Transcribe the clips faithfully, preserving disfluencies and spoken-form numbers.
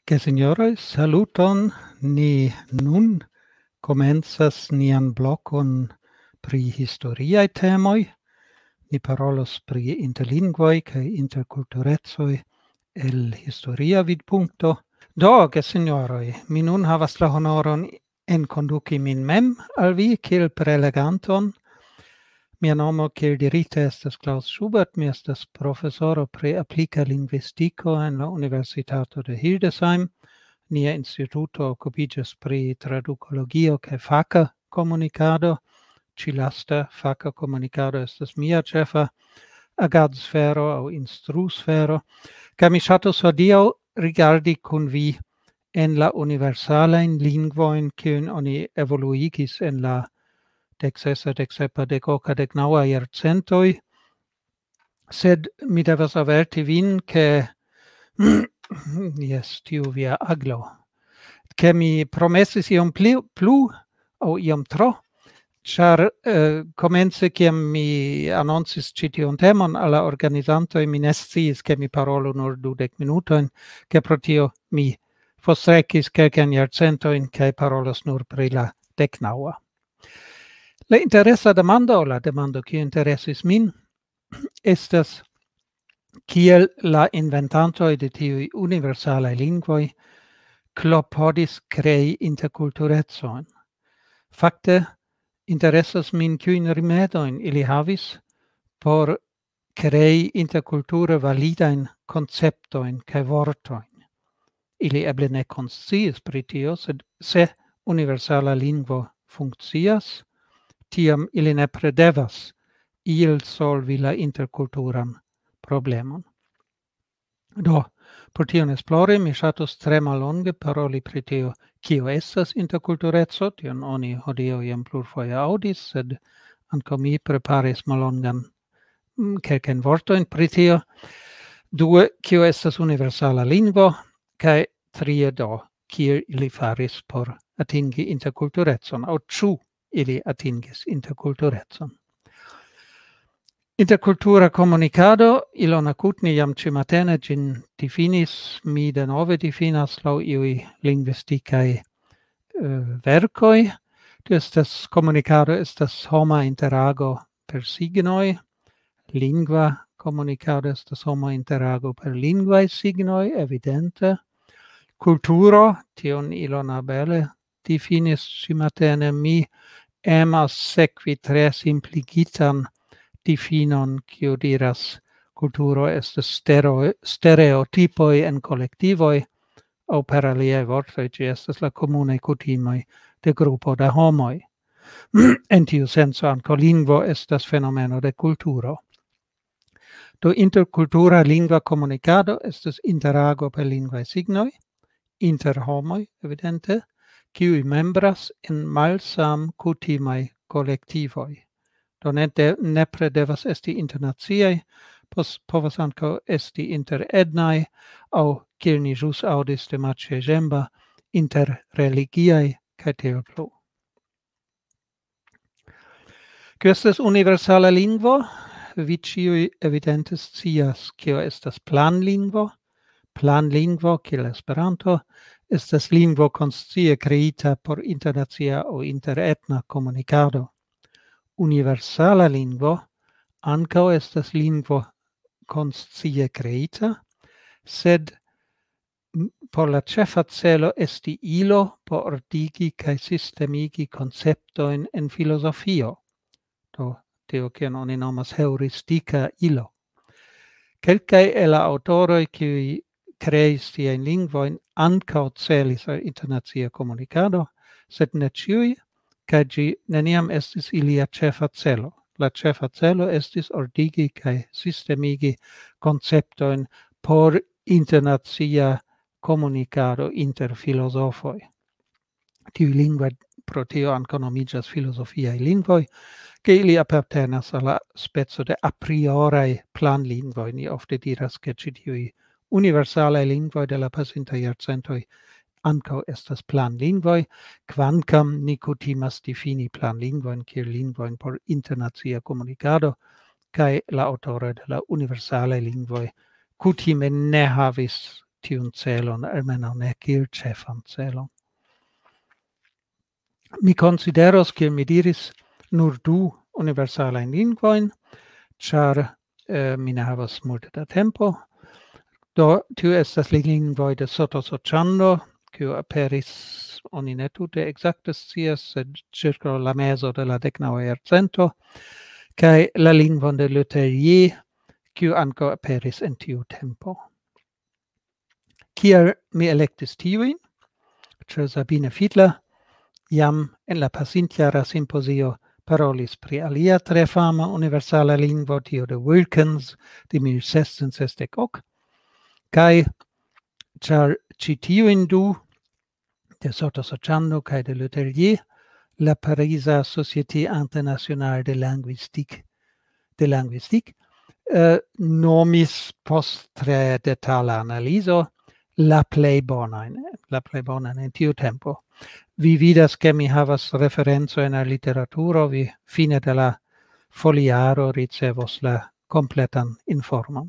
Gesinjoroj, saluton. Ni nun komencas nian blokon pri historiaj temoj. Ni parolos pri interlingvoj kaj interkulturecoj el historia vidpunkto. Do, gesinjoroj, mi nun havas la honoron enkonduki min mem al vi kiel preleganton. Mia nomo, kiel dirite, estas Klaus Schubert. Mi estas profesoro pri aplika lingvistiko en la Universitato de Hildesheim. Nia instituto okupiĝas pri tradukologio kaj faka komunikado. Ĉi lasta faka komunikado estas mia ĉefa agadosfero aŭ instrusfero. Kaj mi ŝatus hodiaŭ rigardi kun vi en la universalajn lingvojn, kiujn oni evoluigis en la deksesa, deksepa, dekoka, deknaŭa jarcentoj. Sed mi devas averti vin, ke jes, tiu via aglo, ke mi promesis iom pli, plu aŭ iom tro, ĉar eh, komence kiam mi anoncis ĉi tiun temon al la organizantoj, mi ne sciis, ke mi parolu nur dudek minutojn, ke pro tio mi forstrekis kelkajn jarcentojn kaj parolos nur pri la deknaŭa. La interesa demando, la demando kiu interesis min, estas kiel la inventantoj de tiuj universalaj lingvoj klopodis krei interkulturecon. Fakte interesas min kiujn rimedojn ili havis por krei interkulture validajn konceptojn kaj vortojn. Ili eble ne konsciis pri tio, sed se universala lingvo funkcias, tiam ili nepre devas iel solvi la interkulturan problemon. Do, por tion esplori, mi ŝatus tre mallonge paroli pri tio, kio estas interkultureco, tion oni hodiaŭ jam plurfoje aŭdis, sed ankaŭ mi preparis mallongan kelkajn vortojn pri tio. Due, kio estas universala lingvo, kaj trie do, kiel ili faris por atingi interkulturecon, aŭ ĉu ili atingis interkulturecon. Interkultura komunikado, Ilona Kutni jam ĉimatene ĝin difinis, mi denove difinas laŭ iuj lingvistikaj uh, verkoj. Tio estas komunikado estas homa interago per signoj, lingva komunikado estas homa interago per lingvaj signoj, evidente. Kulturo, tion Ilona bele difinis ĉimatene, mi emas sekvi tre simpligitan difinon, kiu diras kulturo estas stereo, stereotipoj en kolektivoj, aŭ per aliaj vortoj, ĝi estas la komunaj kutimoj de grupo da homoj. En tiu senco ankaŭ lingvo estas fenomeno de kulturo. Do interkultura lingva komunikado estas interago per lingvaj signoj, inter homoj, evidente, kiuj membras en malsam kutimaj kolektivoj. Do ne de, nepre devas esti internaciaj, povas ankaŭ esti interetnaj, aŭ kiel ni ĵus aŭdis de Maciej Ĝemba, interreligiaj kaj tiel plu. Kio estas universala lingvo? Vi ĉiuj evidente scias, kio estas planlingvo. Planlingvo, kiel Esperanto, estas lingvo konscie kreita por internacia aŭ interetna komunikado. Universala lingvo ankaŭ estas lingvo konscie kreita, sed por la ĉefa celo esti ilo por ordigi kaj sistemigi konceptojn en filozofio. Do tio kion oni nomas heuristika ilo. Kelkaj el la aŭtoroj kiuj kreis tiajn lingvojn ankaŭ celis al internacia komunikado, sed ne ĉiuj, kaj ĝi neniam estis ilia ĉefa celo. La ĉefa celo estis ordigi kaj sistemigi konceptojn por internacia komunikado inter filozofoj. Tiuj lingvoj pro tio ankaŭ nomiĝas filozofiaj lingvoj, ke ili apartenas al la speco de a prioraj planlingvoj. Ni ofte diras, ke ĉi tiuj universalaj lingvoj de la pasintaj jarcentoj ankaŭ estas planlingvoj, kvankam ni kutimas difini planlingvojn kiel lingvojn por internacia komunikado, kaj la aŭtoroj de la universalaj lingvoj kutime ne havis tiun celon, almeno ne kiel ĉefan celon. Mi consideros, kiel mi diris, nur du universalajn lingvojn, ĉar eh, mi ne havas multe da tempo. Do tiu estas la lingvoj de Sottosociando, kiu aperis, oni ne tute ekzakte scias, sed circa la mezo de la deknaŭa jarcento, kaj la lingvon de Letellier, kiu ankaŭ aperis en tiu tempo. Kiel mi elektis tiujn? Ĉar Sabine Fiedler jam en la pasintjara simposio parolis pri alia tre fama universala lingvo, tio de Wilkins de mil sekscent sesdek ok, kaj ĉar ĉi tiujn du de Sottosociando kaj de Letellier, la Parisa Société Internationale de Linguistique de Linguistique uh, nomis post tre detala analizo la plej bonajn, la plej bonajn en tiu tempo. Vi vidas ke mi havas referenco en la literaturo, vi fine de la foliaro ricevos la kompletan informon.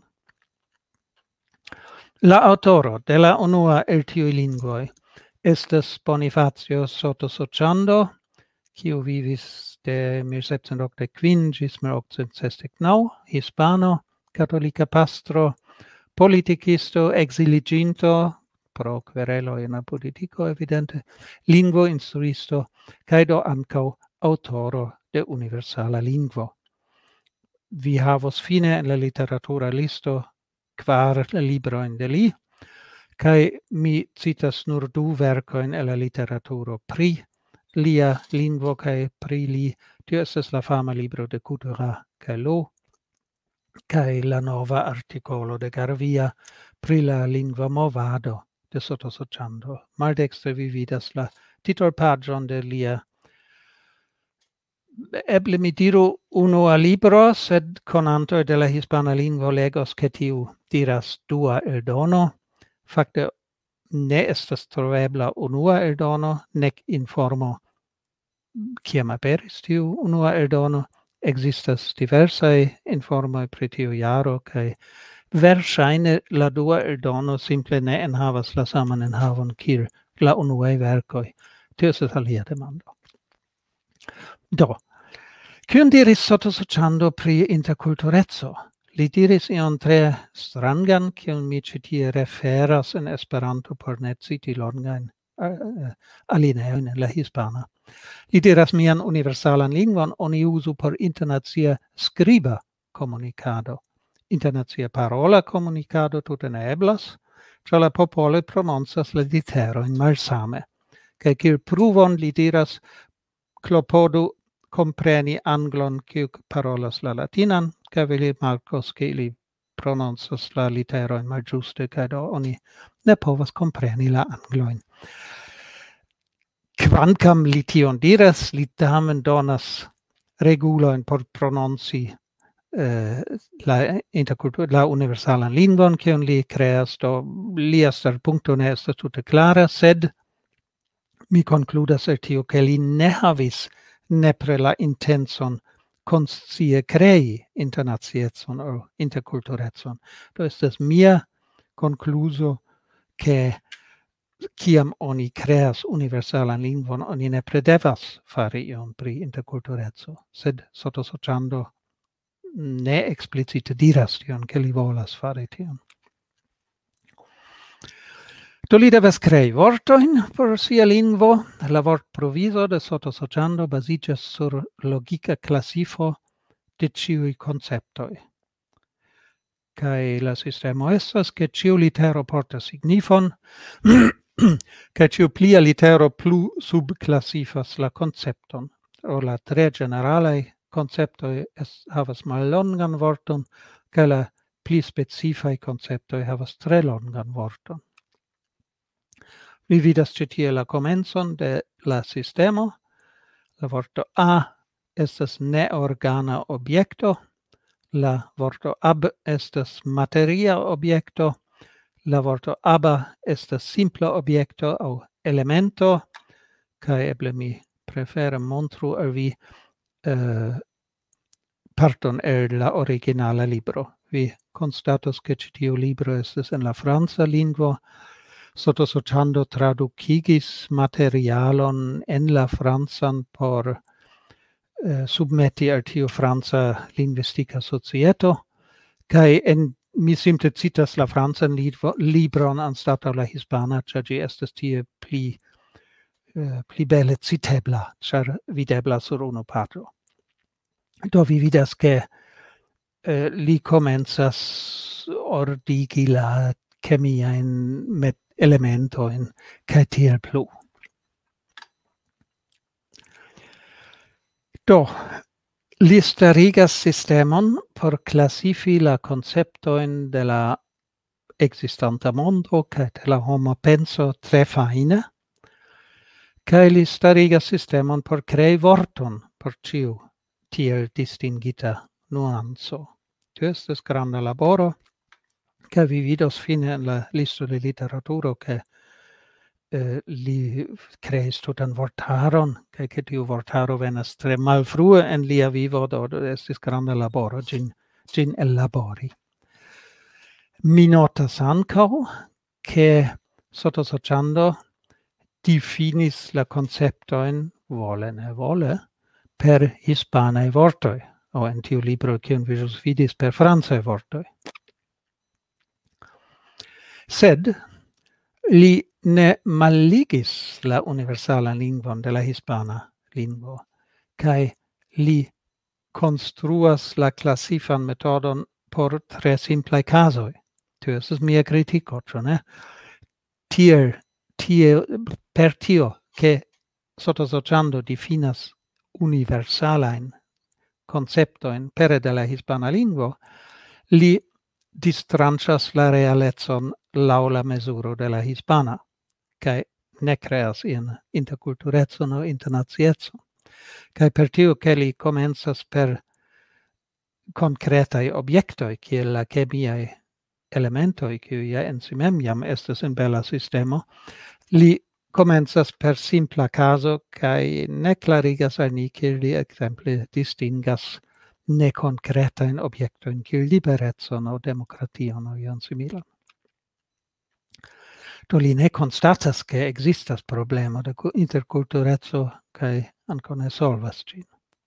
La autoro de la unua el tiuj lingvoj estas Bonifacio Sottosociando, kiu vivis de mil sepcent okdek kvin ĝis mil okcent sesdek naŭ, hispano, katolika pastro, politikisto, ekziliĝinto pro quereloj en la politiko evidente, lingvoinstruisto kaj do ankaŭ aŭtoro de universala lingvo. Vi havos fine en la literatura listo kvar librojn de li, kaj mi citas nur du verkojn el la literaturo pri lia lingvo kaj pri li. Tio estas la fama libro de Couturat kaj Lot, kaj la nova artikolo de Garvia pri la lingva movado de Sottosociando. Maldekstre vi vidas la titolpaĝon de lia, eble mi diru unua libro, sed konantoj de la hispana lingvo legos ke tiu diras dua eldono. Fakte ne estas trovebla unua eldono, nek informo kiam aperis tiu unua eldono. Ekzistas diversaj informoj pri tiu jaro kaj verŝajne la dua eldono simple ne enhavas la saman enhavon kiel la unuaj verkoj. Tio estas alia demando. Do, kion diris Sottosociando pri interkultureco? Li diris ion tre strangan, kiun mi ĉi tie referas en Esperanto por ne citi longajn uh, alineojn en la hispana. Li diras: mian universalan lingvon oni uzu por internacia skriba komunikado. Internacia parola komunikado tute ne eblas, ĉar la popoloj prononcas la literojn malsame. Kaj kiel pruvon li diras: klopodu kompreni anglon kiu parolas la latinan, kaj vi malkos ke ili prononcas la literojn malĝuste, kaj do oni ne povas kompreni la anglojn. Kvankam li tion diras, li tamen donas regulojn por prononci eh, la interkultur la universalan lingvon kiun li kreas, do lia starpunkto ne estas tute klara, sed mi konkludas el tio ke li ne havis nepre la intenson konscie krei internaciecon aŭ interkulturecon. Do estas mia konkluzo ke kiam oni kreas universalan lingvon, oni nepre devas fari ion pri interkultureco, sed Sottosociando ne eksplicite diras tion, ke li volas fari tion. Do li devas krei vortojn por sia lingvo. La vortprovizo de Sottosociando baziĝas sur logika klasifo de ĉiuj konceptoj. Kaj la sistemo estas, ke ĉiu litero portas signifon, kaj ĉiu plia litero plu subklasifas la koncepton. O la tre ĝeneralaj konceptoj havas mallongan vorton, kaj la pli specifaj konceptoj havas tre longan vorton. Vi vidas ĉi tie la komencon de la sistemo. La vorto A estas neorgana objekto. La vorto ab estas materia objekto. La vorto aba estas simpla objekto aŭ elemento. Kaj eble mi prefere montru al vi uh, parton el la originala libro. Vi constatas che tiu libro estes en la franca lingvo, sottosociando traducigis materialon en la francan por eh, submetti al tiu franca lingvistica societo, kai en mi simple citas la francan libron anstataŭ la hispana, ĉar ĝi estas tie pli uh, pli bele citebla, ĉar videbla sur unu patro. Do vi vidas ke uh, li komencas ordigi la kemiajn elementojn kaj tiel plu. Do, li starigas sistemon por classifi la conceptoin de la existanta mondo kaj de la homa penso tre fajne, kaj li starigas sistemon por krei vorton por ĉiu tiel distingita nuanco. Tio estas granda laboro, kaj vi vidos fine en la listo de literaturo ke Uh, li kreis tutan vortaron, kaj ke tiu vortaro venas tre malfrue en lia vivo, do estis granda laboro ĝin ĝin ellabori. Mi notas ankaŭ, ke sottosociando difinis la konceptojn vole ne vole per hispanaj vortoj, aŭ en tiu libro kiun vi ĵus vidis per francaj vortoj. Sed li ne malligis la universala lingvon de la hispana lingvo, kaj li konstruas la klasifan metodon por tre simplaj kazoj. Tio estas mia kritiko, ĉu ne? Tiel, tiel, per tio, ke sottosociando difinas universalajn konceptojn pere de la hispana lingvo, li distranĉas la realecon laŭ la mezuro de la hispana, kaj ne kreas ian interkulturecon aŭ internaciecon. Kaj per tio, ke li komencas per konkretaj objektoj, kiel la kemiaj elementoj, kiuj ja en si mem jam estas en bela sistemo, li komencas per simpla kazo kaj ne klarigas al ni, kiel li ekzemple distingas nekonkretajn objektojn, kiel liberecon aŭ demokration aŭ ion similan. Do li ne konstatas ke ekzistas problemo de interkultureco kaj ankaŭ ne solvas ĝin.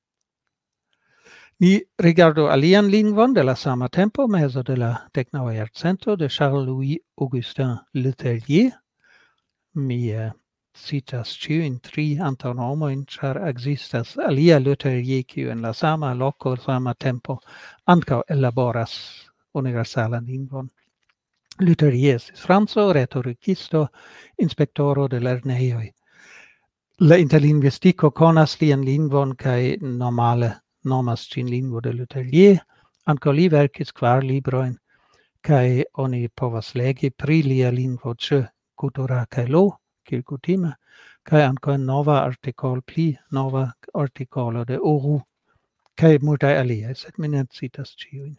Ni rigardu alian lingvon de la sama tempo, mezo de la deknaŭa jarcento, de Charles-Louis Augustin Letellier. Mi uh, citas ĉiujn tri antaŭnomojn, ĉar ekzistas alia Letellier, kiu en la sama loko, sama tempo ankaŭ ellaboras universalan lingvon. Letellier estis franco, retorikisto, inspektoro de lernejoj. La interlingvistiko konas lian lingvon kaj normale nomas ĝin lingvo de Letellier. Ankaŭ li verkis kvar librojn kaj oni povas legi pri lia lingvo ĉe Kultura kaj Lo, kiel kutime, kaj ankaŭ nova artikolo, pli nova artikolo de Auroux kaj multaj aliaj, sed mi ne citas ĉiujn.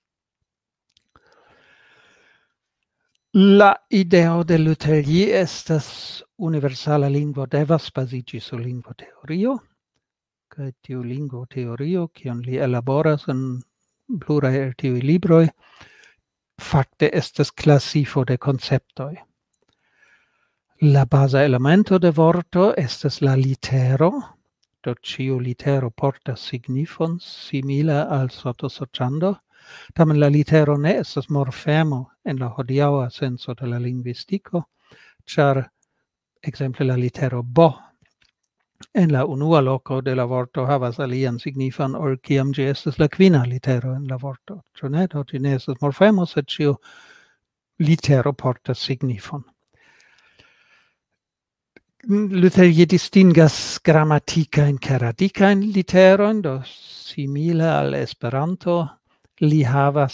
La ideo de Letellier estas universala lingvo devas baziĝi sur lingvoteorio, kaj tiu lingvoteorio, kiun li elaboras en pluraj el tiuj libroj, fakte estas klasifo de konceptoj. La baza elemento de vorto estas la litero, do ĉiu litero portas signifon simila al sottosociando. Tamen la litero ne estas morfemo en la hodiaŭa senso de la lingvistiko, ĉar ekzemple la litero B en la unua loko de la vorto havas alian signifon ol kiam ĝi estas la kvina litero en la vorto. Ĉu ne? Do ĝi ne estas morfemo, sed ĉiu litero portas signifon. Letellier distingas gramatikajn kaj radikajn literojn, do simile al Esperanto li havas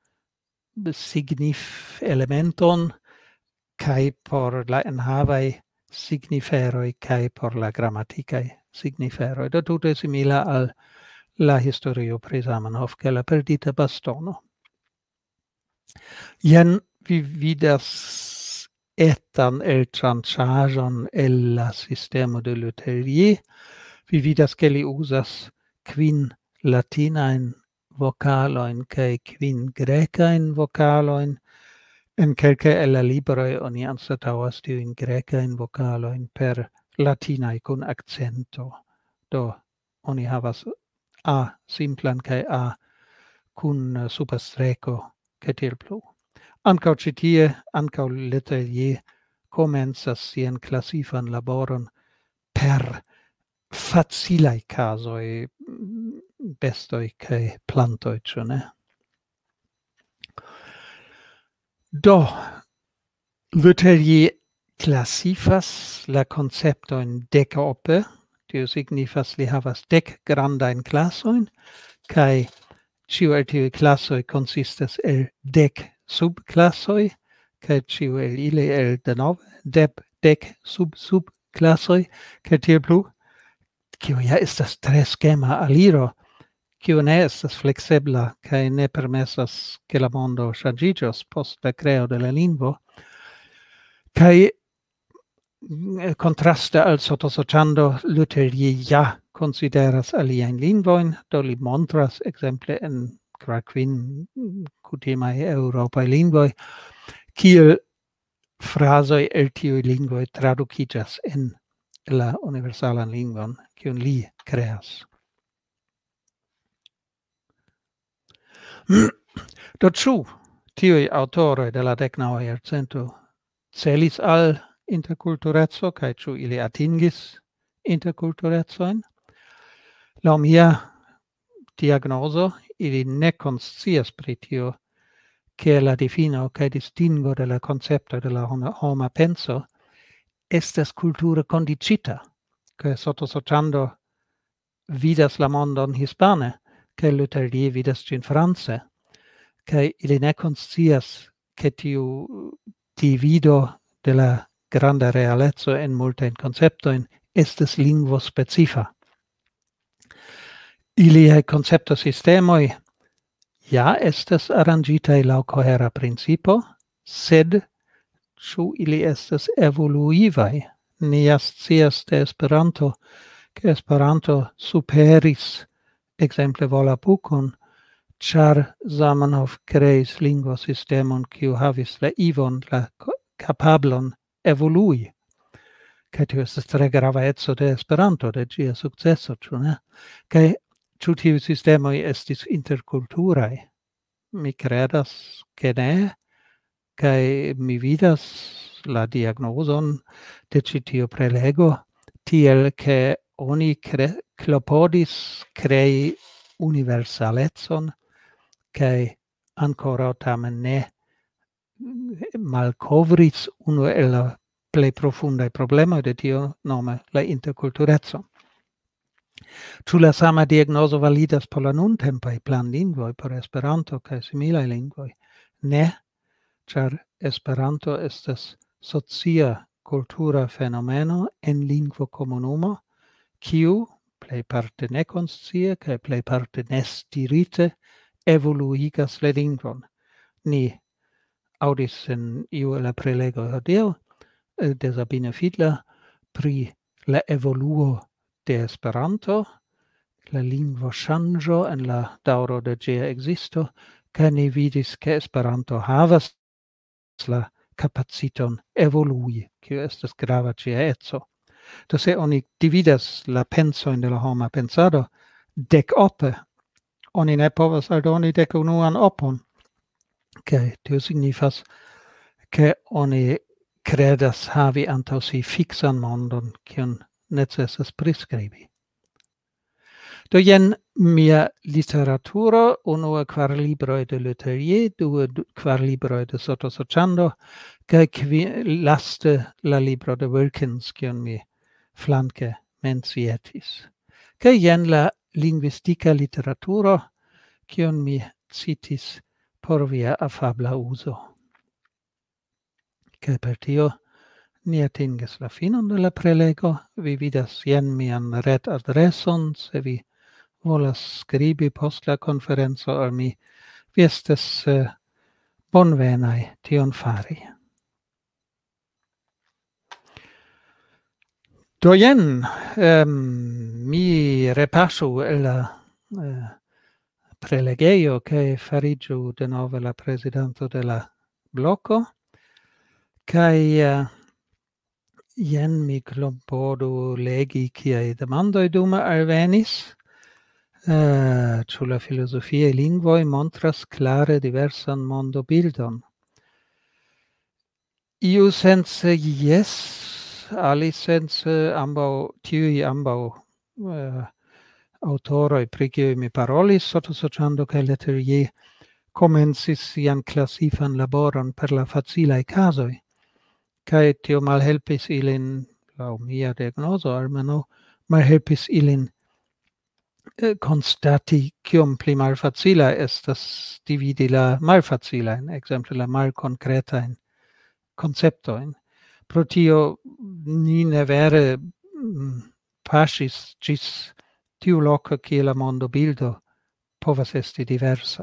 signifelementon kaj por la enhavaj signiferoj kaj por la gramatikaj signiferoj. Do tute simila al la historio pri Zamenhof kaj la perdita bastono. Jen vi vidas etan eltranĉaĵon el la sistemo de Letellier. Vi vidas ke li uzas kvin latinajn vocaloin kaj kvin grekajn vocaloin. En kelkaj el la libroj oni anstataŭas tiujn grekajn vokalojn per latinaj kun akcento. Do oni havas A simplan kaj A kun superstreko kaj tiel plu. Ankaŭ ĉi tie, ankaŭ Letelier komencas sian klasifan laboron per facilaj kazoj, bestoj kaj plantoj, ĉu ne? Do, Letelier klasifas la konceptojn dekope, tio signifas li havas dek grandajn klasojn, kaj ĉiu el tiuj klasoj konsistas el dek subklasoj, kaj ĉiu el ili el denove dek, dek sub subklasoj, kaj tiel plu, kio ja estas tre skema aliro, kio ne estas fleksebla kaj ne permesas ke la mondo ŝanĝiĝos post la kreo de la lingvo. Kaj kontraste al sotosorĉando, Letelier ja konsideras aliajn lingvojn, do li montras ekzemple en kvin kutimaj eŭropaj lingvoj, kiel frazoj el tiuj lingvoj tradukiĝas en la universalan lingvon, kiun li kreas. Do ĉu tiuj aŭtoroj de la deknaŭa jarcento celis al interkultureco kaj ĉu ili atingis interkulturecojn? Laŭ mia diagnozo, ili ne konscias pri tio, ke la difino kaj distingo de la koncepto de la homa penso estas kulture kondiĉita, ke sotosorĉando vidas la mondon hispane, kaj Letelier vidas ĝin france, kaj ili ne konscias ke tiu divido de la granda realeco en multajn konceptojn estas lingvo-specifa. Iliaj konceptosistemoj ja estas aranĝitaj laŭ kohera principo, sed ĉu ili estas evoluivaj? Ni ja scias de Esperanto, ke Esperanto superis ekzemple Volapukon, ĉar Zamenhof kreis lingvosistemon, kiu havis la ivon, la kapablon evolui. Kaj tio estas tre grava eco de Esperanto, de ĝia sukceso, ĉu ne? Kaj ĉu tiuj sistemoj estis interkulturaj? Mi kredas ke ne, kaj mi vidas la diagnozon de ĉi tiu prelego tiel ke oni kre, klopodis krei universalecon kaj ankoraŭ tamen ne malkovris unu el la plej profundaj problemoj de tio, nome la interkultureco. Ĉu la sama diagnozo validas por la nuntempaj planlingvoj, por Esperanto kaj similaj lingvoj? Ne, ĉar Esperanto estas socia kultura fenomeno en lingvokomunumo, kiu plejparte nekonscie kaj plejparte nestirite evoluigas la lingvon. Ni aŭdis en iu el la prelegoj hodiaŭ de Sabine Fiedler pri la evoluo de Esperanto, la lingvoŝanĝo en la daŭro de ĝia ekzisto, kaj ni vidis ke Esperanto havas la kapaciton evolui, kiu estas grava ĝia eco. Do se oni dividas la pensojn de la homa pensado dekope, oni ne povas aldoni dekunuan opon, kaj tio signifas ke oni kredas havi antaŭ si fiksan mondon, kiun necesas priskribi. Do jen mia literaturo, unue kvar libroj de Letelier, due kvar libroj de sotosorĉando, kaj laste la libro de Wilkins, kiun mi flanke mencietis. Kaj jen la lingvistika literaturo, kiun mi citis por via afabla uzo. Kaj per tio ni atingis la finon de la prelego. Vi vidas jen mian retadreson, se vi volas skribi post la konferenco al mi, vi estas uh, bonvenaj tion fari. Do jen, um, mi repasu el la uh, prelegejo che farigiu de nove la presidento de la bloco, kai uh, jen mi klompodu legi kiaj demandoj dume alvenis. Uh, ĉu la filozofiaj lingvoj montras klare diversan mondobildon? Iu sense jes, alisense ambaŭ tiuj ambaŭ uh, autoroj, pri kiuj mi parolis, Sottosocciando kaj Letellier, komencis sian klasifan laboron per la facilaj kazoj, kaj tio malhelpis ilin, laŭ mia diagnozo almeno, malhelpis ilin eh, konstati kiom pli malfacila estas dividi la malfacilajn, ekzemple la malkonkretajn konceptojn. Pro tio ni ne vere mm, paŝis ĝis tiu loco kie la mondobildo povas esti diversa.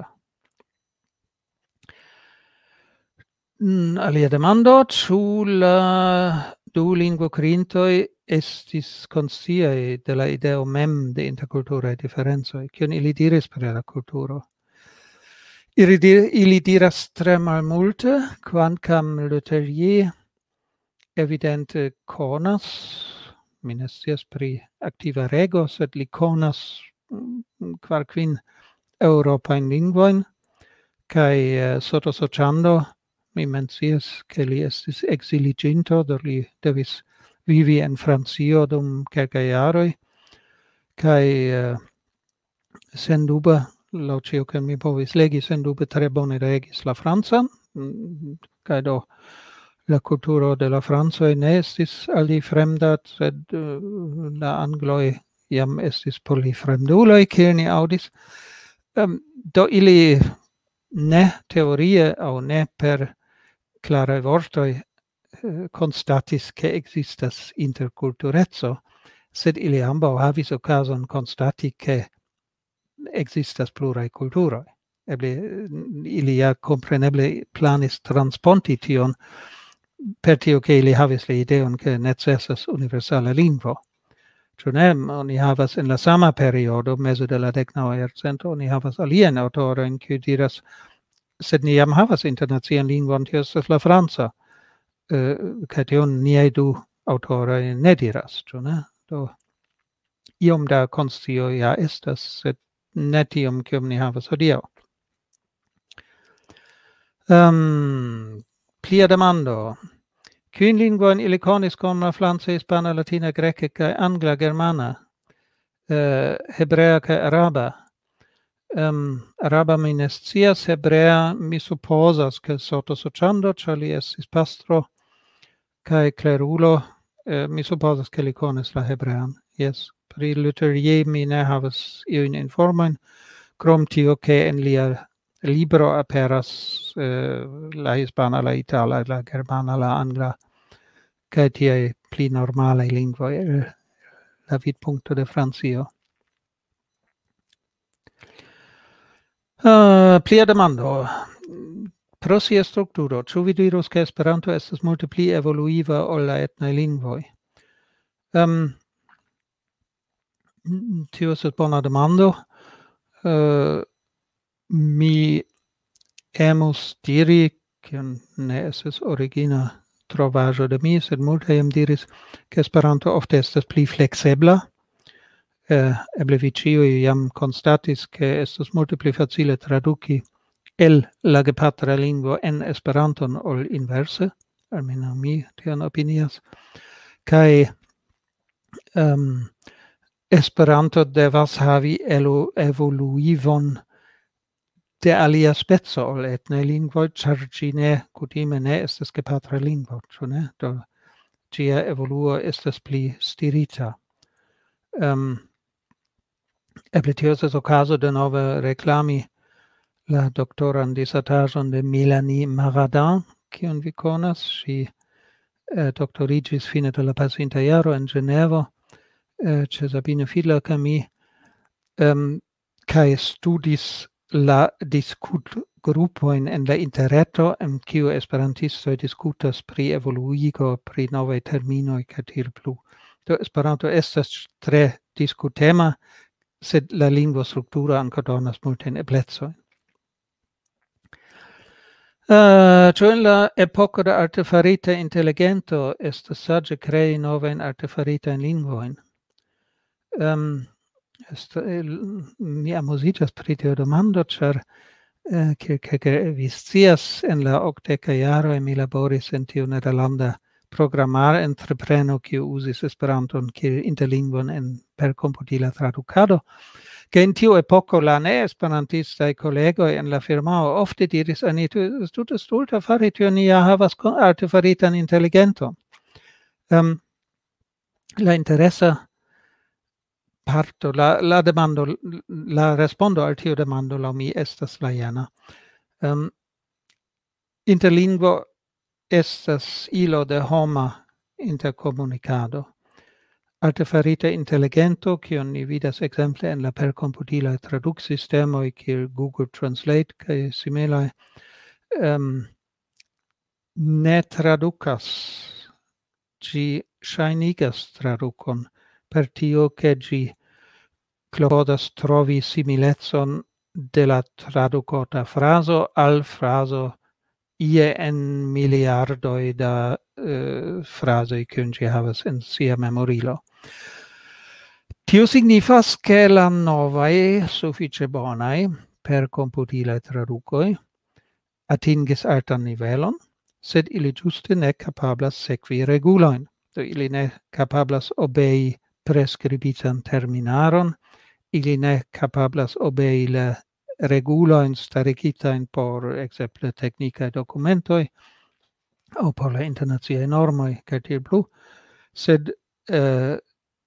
Mm, alia demando, ĉu la du lingvokrintoj estis konsciaj de la ideo mem de interkulturaj diferencoj, kion ili diris pri la kulturo? Ili, dir, ili diras tre malmulte, kvankam Letellier evidente konas, mi ne scias pri aktiva rego, sed li konas kvar kvin eŭropajn lingvojn, kaj uh, Sottosocciando mi mencias ke li estis ekziliĝinto, do li devis vivi en Francio dum kelkaj jaroj, kaj uh, sendube, laŭ ĉio kion mi povis legi, sendube tre bone regis la francan, kaj do la kulturo de la francoj ne estis al li fremda, sed uh, la angloj jam estis por li fremduloj, kiel ni aŭdis. Um, do ili ne teorie aŭ ne per klaraj vortoj uh, konstatis ke ekzistas interkultureco, sed ili ambaŭ havis okazon konstati ke ekzistas pluraj kulturoj. Eble ili ja kompreneble planis transponti tion per tio che ili havis la ideon che necessas universala lingvo. Ĉu ne? Oni havas en la sama periodo, mezo de la deknaŭa jarcento, oni havas aliajn aŭtorojn kiuj diras, sed ni jam havas internacian lingvon, tio estas la franca. Uh, kaj tion niaj du aŭtoroj ne diras, ĉu ne? Do iom da konscio ja estas, sed ne tiom kiom ni havas hodiaŭ. Um, plia demando. Kiujn lingvojn ili konis kun la franca, hispana, latina, greka kaj angla, germana, uh, hebrea kaj araba? Um, araba mi ne scias, hebrea mi supozas ke Sottosocciando, ĉar li estis pastro kaj klerulo, uh, mi supozas ke li konis la hebrean. Yes. Pri Letellier mi ne havas iujn informojn, krom tio ke en lia libro aperas uh, la hispana, la itala, la germana, la angla, kaj tiaj pli normalaj lingvoj el la vidpunkto de Francio. Uh, plia demando. Pro sia strukturo, ĉu vi dirus ke Esperanto estas multe pli evoluiva ol la etnaj lingvoj? Um, tio estas bona demando. Uh, mi emus diri, kion ne estas origina trovaĵo de mi, sed multaj jam diris, ke Esperanto ofte estas pli fleksebla. Uh, eble vi ĉiuj jam konstatis, ke estas multe pli facile traduki el la gepatra lingvo en Esperanton ol inverse, almeno mi tion opinias. Kaj um, Esperanto devas havi elu evoluivon de alia speco ol etnaj lingvoj, ĉar ĝi ne kutime ne estas gepatra lingvo, ĉu ne? Do ĝia evoluo estas pli stirita. Um, eble tio estas okazo denove reklami la doktoran disertaĵon de Mélanie Maradin, kiun vi konas. Ŝi eh, doktoriĝis fine de la pasinta jaro en Ĝenevo, eh, ĉe Sabine Fiedler kaj mi, um, kaj studis la diskutgrupojn en la interreto, en kiu esperantistoj diskutas pri evoluigo, pri novaj terminoj kaj tiel plu. Do Esperanto estas tre diskutema, sed la lingua structura anco donas multen eblecojn. Uh, ĉu en la epoko de artefarita inteligento estas saĝe krei novajn artefaritajn lingvojn? Um, est, mi amuziĝas pri tiu demando, ĉar uh, ke vi scias, en la okdekaj jaroj mi laboris en tiu nederlanda programar-entrepreno kiu uzis Esperanton kiel interlingvon en perkomputila tradukado. Che in tiu epoko la ne-esperantistaj kolegoj en la firmao ofte diris: "Ani, tu estas tute stulta fari tion, ni ja havas artefaritan inteligenton." Um, la interesa parto, la, la demando, la respondo al tiu demando laŭ mi estas la jena. Um, interlingvo estas ilo de homa interkomunikado. Artefarita intelligento, kiun ni vidas ekzemple en la perkomputilaj traduksistemoj kiel Google Translate kaj similaj, um, ne tradukas, ĝi ŝajnigas tradukon per tio, ke ĝi klopodas trovi similecon de la tradukota frazo al frazo ie en miliardoj da uh, frazoj kiujn ĝi havas en sia memorilo. Tio signifas, ke la novaj sufiĉe bonaj perkomputilaj tradukoj atingis altan nivelon, sed ili ĝuste ne kapablas sekvi regulojn. Do ili ne kapablas obei preskribitan terminaron, ili ne kapablas obei la regulojn starigitajn por ekzemple teknikaj dokumentoj aŭ por la internaciaj normoj kaj tiel plu, sed uh,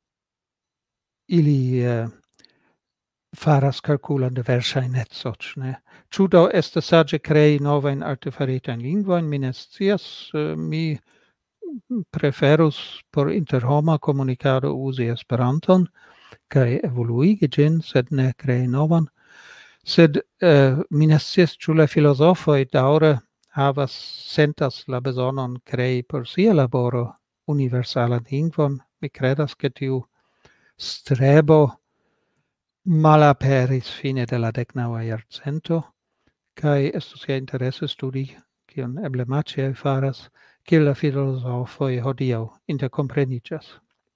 ili uh, faras kalkulon de verŝajneco, ne? Ĉu do estas saĝe krei novajn artefaritajn lingvojn? Mi ne scias. Uh, mi preferus por interhoma komunikado uzi Esperanton kaj evoluigi ĝin, sed ne krei novan. Sed uh, mi ne scias, ĉu la filozofoj daŭre havas sentas la bezonon krei por sia laboro universalan lingvon. Mi kredas, ke tiu strebo malaperis fine de la deknaŭa jarcento, kaj estus ja interese studi, kion eble Maciej faras, kiel la filozofoj hodiaŭ interkompreniĝas.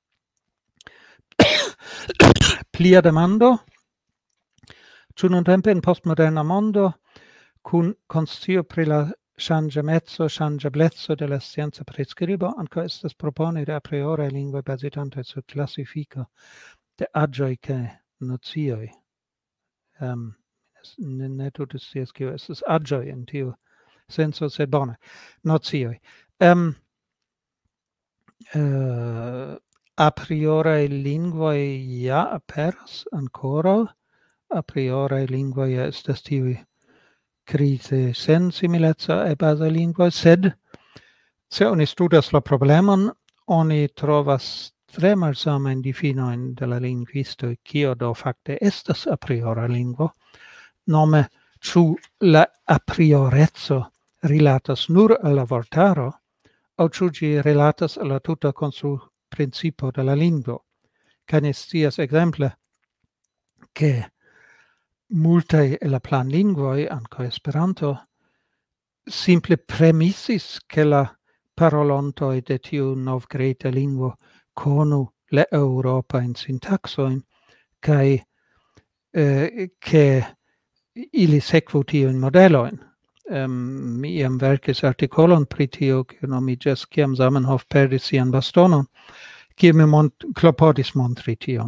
Plia demando: ĉu nuntempe en postmoderna mondo, kun konscio pri la ŝanĝemeco, ŝanĝebleco de la scienca priskribo, ankaŭ estas proponi de a prioraj lingvoj bazitantaj sur klasifiko de aĝoj kaj nocioj? Um, ne, ne tute scias kio estas aĝoj en tiu senso, sed bone, nocioj. Um, uh, a prioraj lingvoj ja aperas ankoraŭ. A priori lingvoj estas tiuj krize sen simileco e bazaj lingvoj, sed se oni studas la problemon, oni trovas tre malsamajn difinojn de la lingvistoj, kio do fakte estas a priora lingvo. Nome, ĉu la a prioreco rilatas nur al la vortaro, aŭ ĉu ĝi rilatas al la tuta konstruprincipo de la lingvo. Kaj ni scias ekzemple, ke multaj el la planlingvoj, ankaŭ Esperanto, simple premisis, ke la parolontoj de tiu novkreta lingvo konu la eŭropajn sintaksojn kaj eh, ke ili sekvu tiujn modelojn. Um, mi iam verkis artikolon pri tio, kiu nomiĝas "Kiam Zamenhof perdis sian bastonon", kie mi mont klopodis montri tion.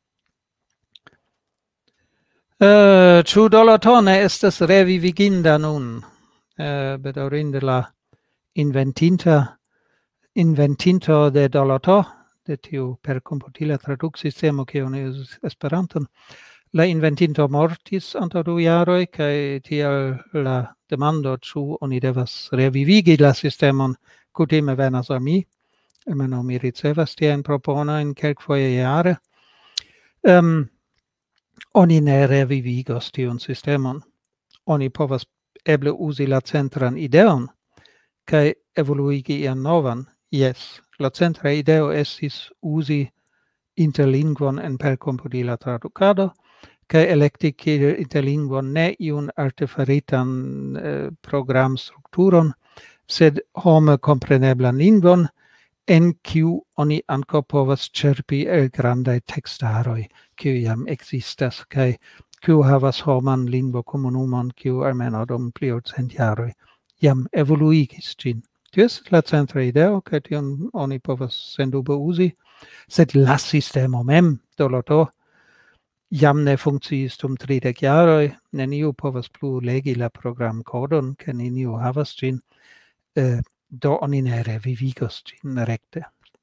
Uh, ĉu Doloto ne estas reviviginda nun? Uh, bedaŭrinde la inventinta inventinto de Doloto, de tiu perkomputila traduksistemo kiu uzis Esperanton, la inventinto mortis antaŭ du jaroj, kaj tial la demando, ĉu oni devas revivigi la sistemon, kutime venas al mi. Almenaŭ mi ricevas tiajn proponojn kelkfoje jare. Um, Oni ne revivigos tiun sistemon. Oni povas eble uzi la centran ideon kaj evoluigi ian novan. Yes, la centra ideo estis uzi interlingvon en percomputila tradukado, kaj elekti kiel interlingvon ne iun artefaritan eh, programstrukturon, sed home kompreneblan lingvon, en kiu oni ankaŭ povas ĉerpi el grandaj tekstaroj, kiuj jam ekzistas, kaj kiu havas homan lingvokomunumon, kiu almenaŭ dum pli ol cent jaroj jam evoluigis ĝin. Tio estas la centra ideo, kaj tion oni povas sendube uzi, sed la sistemo mem, doloto, jam ne funkciis dum tridek jaroj, neniu povas plu legi la programkodon, ke neniu havas ĝin, eh, do oni ne revivigos ĝin rekte.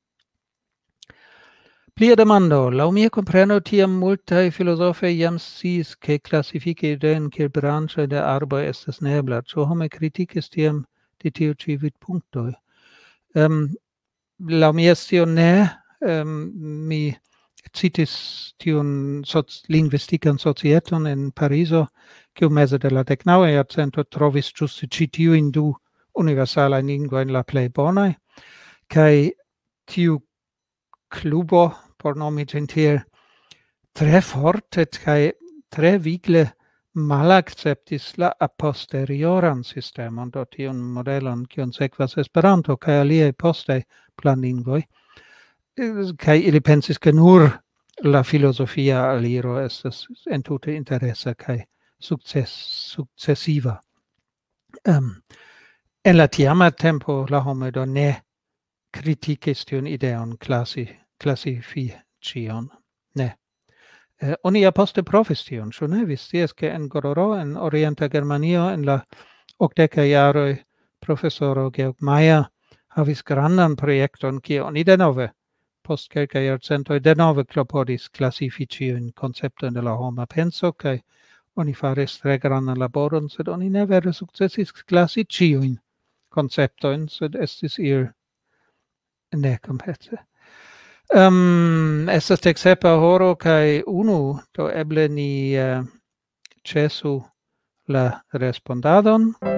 Plia demando. Laŭ mia kompreno tiam multaj filozofoj jam sciis, ke klasifiki ideojn kiel branĉoj de arboj estas neebla. Ĉu home kritikis tiam de tiu ĉi vidpunktoj? Um, laŭ mia scio ne. Um, mi citis tiun soc lingvistikan societon en Parizo, kiu meze de la deknaŭa jarcento trovis ĝuste ĉi tiujn du universalajn lingvojn la plej bonaj, kaj tiu klubo, por nomi ĝin tiel, tre forte kaj tre vigle malakceptis la aposterioran sistemon, do tiun modelon, kiun sekvas Esperanto kaj aliaj postaj planlingvoj, kaj ili pensis, ke nur la filozofia aliro estas entute interesa kaj sukces, sukcesiva. Um, en la tiama tempo la homoj do ne kritikis tiun ideon klasi, klasificion. Ne. Eh, oni ja poste provis tion, ĉu ne? Vi scias, ke en Gororo, en Orienta Germanio, en la okdekaj jaroj, profesoro Georg Mayer havis grandan projekton, kie oni denove, post kelkaj jarcentoj, denove klopodis klasificiujn konceptojn de la homa penso, kaj oni faris tre grandan laboron, sed oni ne vere sukcesis klasi ĉiujn konceptojn, sed estis ir ne komplete. Um, estas deksepa horo kaj unu, do eble ni uh, ĉesu la respondadon.